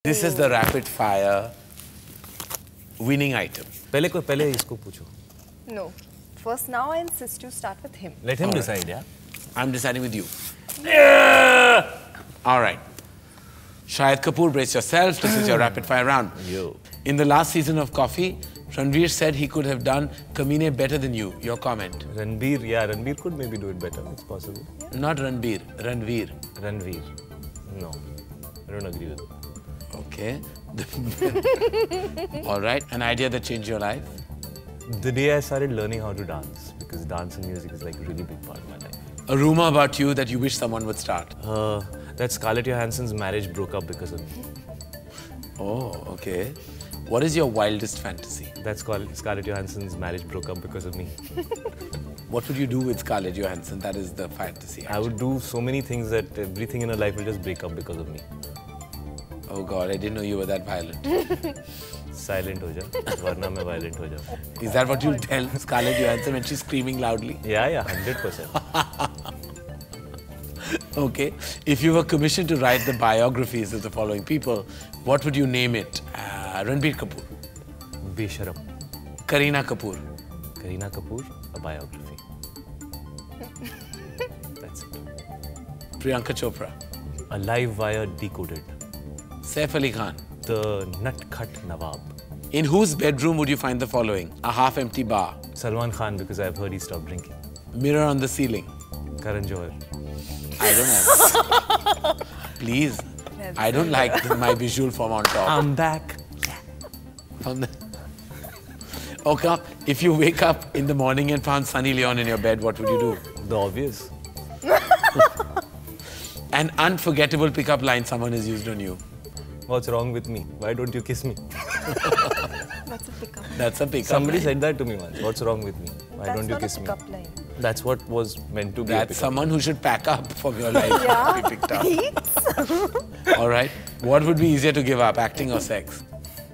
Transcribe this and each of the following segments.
This is the rapid fire winning item. पहले इसको पूछो. No. First, now I insist you start with him. Let him decide, yeah? I'm deciding with you. Yeah! All right. Shahid Kapoor, brace yourself. This is your rapid fire round. Yo. In the last season of Coffee, Ranveer said he could have done Kamine better than you. Your comment? Ranveer could maybe do it better. It's possible. Yeah. Not Ranveer. Ranveer. No. I don't agree with it. Okay. All right. An idea that changed your life? The day I started learning how to dance, because dance and music is like a really big part of my life. A rumor about you that you wish someone would start? That Scarlett Johansson's marriage broke up because of me. Oh, okay. What is your wildest fantasy? That Scarlett Johansson's marriage broke up because of me. What would you do with Scarlett Johansson? That is the fantasy. I would do so many things that everything in her life will just break up because of me. Oh God, I didn't know you were that violent. Silent ho ja, warna main violent ho ja. Is that what you'll tell Scarlett Johansson when she's screaming loudly? Yeah, 100%. Okay. If you were commissioned to write the biographies of the following people, what would you name it? Ranbir Kapoor. Besharam. Kareena Kapoor. Kareena Kapoor, a biography. That's it. Priyanka Chopra. A live wire decoded. Saif Ali Khan. The Nut-Khat Nawab. In whose bedroom would you find the following? A half-empty bar. Salman Khan, because I've heard he stopped drinking. Mirror on the ceiling. Karan Johar. I don't have. Please. I don't like my visual form on top. I'm back. Okay. If you wake up in the morning and found Sunny Leon in your bed, what would you do? The obvious. An unforgettable pickup line someone has used on you. What's wrong with me? Why don't you kiss me? That's a pickup. That's a pickup Somebody line. said that to me once. What's wrong with me? Why don't you kiss me? That's not a pickup line. That's what was meant to be. That's someone who should pack up for your life Yeah, to be picked up. please. All right. What would be easier to give up, acting or sex?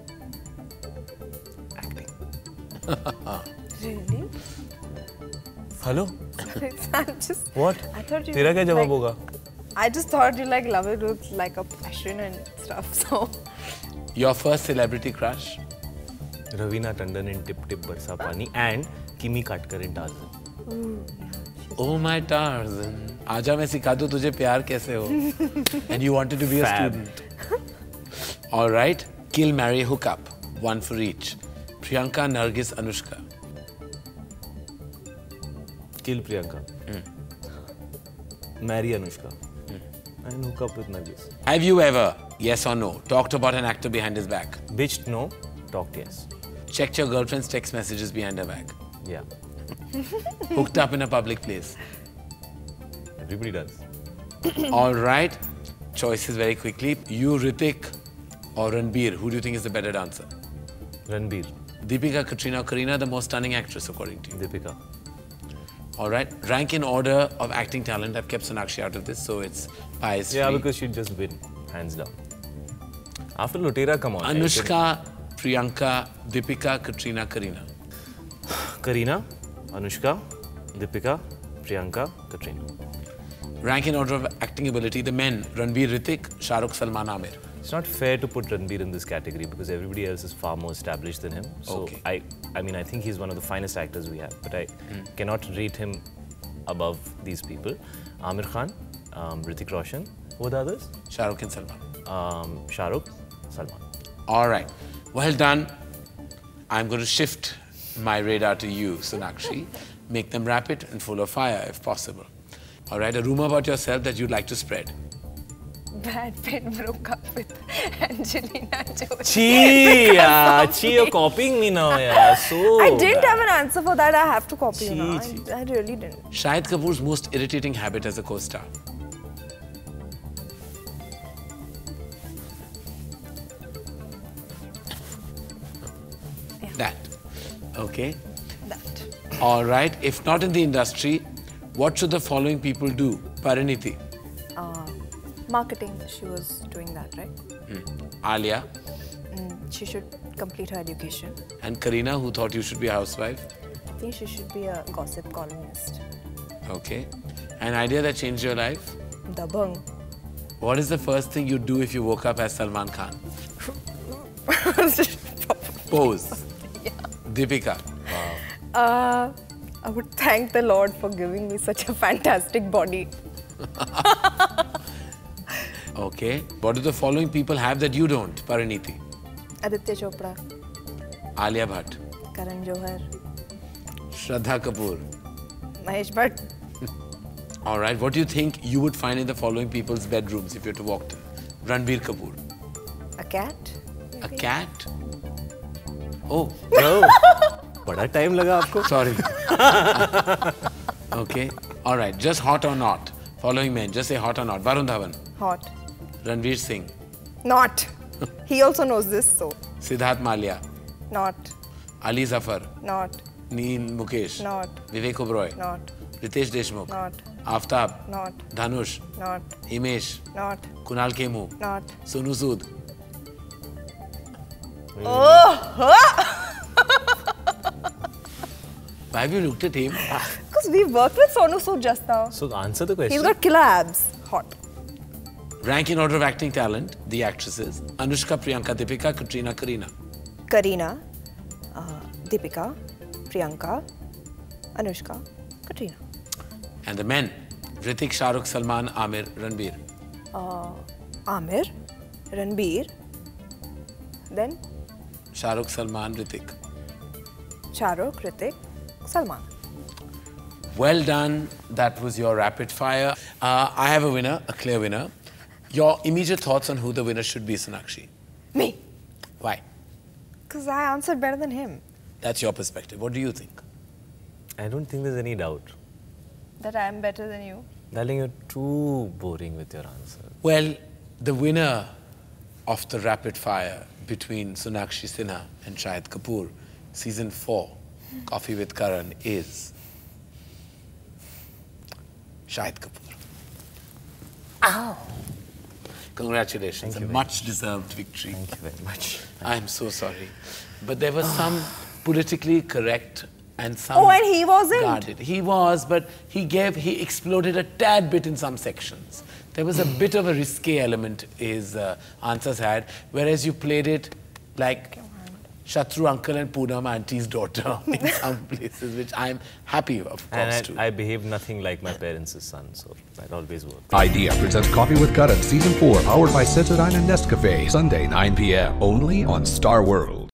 Acting. Really? Hello? I'm just. What? I thought you. तेरा क्या जवाब होगा? I just thought you like love it with like a passion and stuff. So. Your first celebrity crush? Ravina Tandon in Tip Tip Barsa Pani and Kimi Katkar in Tarzan. Oh my Tarzan. आजा मैं सिखा दूँ तुझे प्यार कैसे हो. And you wanted to be a student. All right. Kill, marry, hook up. One for each. Priyanka, Nargis, Anushka. Kill Priyanka. Marry Anushka. And hook up with Nargis. Have you ever, yes or no, talked about an actor behind his back? Bitched no, talked yes. Checked your girlfriend's text messages behind her back? Yeah. Hooked up in a public place? Everybody does. All right. Choices very quickly. You, Hrithik or Ranbir, who do you think is the better dancer? Ranbir. Deepika, Katrina or Kareena, the most stunning actress according to you? Deepika. All right. Rank in order of acting talent. I've kept Sonakshi out of this, so it's bias free. Yeah, because she'd just win, hands down. After Lotera, come on. Anushka, Priyanka, Deepika, Katrina, Kareena. Kareena, Anushka, Deepika, Priyanka, Katrina. Rank in order of acting ability. The men, Ranbir, Hrithik, Shahrukh, Salman, Amir. It's not fair to put Ranbir in this category because everybody else is far more established than him. So okay. I mean, I think he's one of the finest actors we have, but I cannot rate him above these people. Amir Khan, Hrithik Roshan, who are the others? Shahrukh and Salman. Shahrukh, Salman. All right. Well done. I'm going to shift my radar to you, Sonakshi. Make them rapid and full of fire if possible. All right. A rumor about yourself that you'd like to spread. Brad Pitt broke up with Angelina Jolie. Chee, you're copying me now, yeah. So I didn't have an answer for that. I have to copy you now. I really didn't. Shahid Kapoor's most irritating habit as a co-star. Yeah. That. Okay. That. All right. If not in the industry, what should the following people do? Pariniti. Marketing, she was doing that, right? Alia. She should complete her education. And Kareena, who thought you should be a housewife? I think she should be a gossip columnist. Okay. An idea that changed your life? Dabang. What is the first thing you'd do if you woke up as Salman Khan? Pose. Yeah. Deepika. I would thank the Lord for giving me such a fantastic body. Okay. What do the following people have that you don't, Pariniti? Aditya Chopra, Alia Bhatt, Karan Johar, Shraddha Kapoor. Mahesh Bhatt. All right. What do you think you would find in the following people's bedrooms if you had to walk in? Ranbir Kapoor. A cat. A cat? Oh, बड़ा time लगा आपको? sorry. Okay. All right. Just hot or not? Following men. Just say hot or not. Varun Dhawan. Hot. Ranveer Singh. Not. He also knows this, so. Siddharth Malia. Not. Ali Zafar. Not. Neil Mukesh. Not. Vivek Oberoi. Not. Ritesh Deshmukh. Not. Aftab. Not. Dhanush. Not. Himesh. Not. Kunal Kemu. Not. Sonu Sood. Why have you looked at him? Because we worked with Sonu Sood just now. So answer the question. He's got killer abs. Hot. Rank in order of acting talent, the actresses. Anushka, Priyanka, Deepika, Katrina, Kareena. Kareena, Deepika, Priyanka, Anushka, Katrina. And the men. Hrithik, Shahrukh, Salman, Amir, Ranbir. Amir, Ranbir, then Shahrukh, Salman, Hrithik. Shahrukh, Hrithik, Salman. Well done. That was your rapid fire. I have a winner, a clear winner. Your immediate thoughts on who the winner should be, Sonakshi? Me. Why? Because I answered better than him. That's your perspective. What do you think? I don't think there's any doubt. That I am better than you. Darling, you're too boring with your answer. Well, the winner of the rapid fire between Sonakshi Sinha and Shahid Kapoor, Season 4, Coffee with Karan, is Shahid Kapoor. Ow. Congratulations. Thank you A much-deserved victory. Thank you very much. I'm so sorry. But there was some politically correct and some... Oh, and he wasn't? Guarded. He was, but he exploded a tad bit in some sections. There was a bit of a risque element his answers had, whereas you played it like Shatru uncle and Poonam auntie's daughter in some places, which I'm happy of course And too. I behave nothing like my parents' son, so that always works. Idea presents Coffee with Karan Season 4, powered by Citadine and Nescafe, Sunday 9 p.m. only on Star World.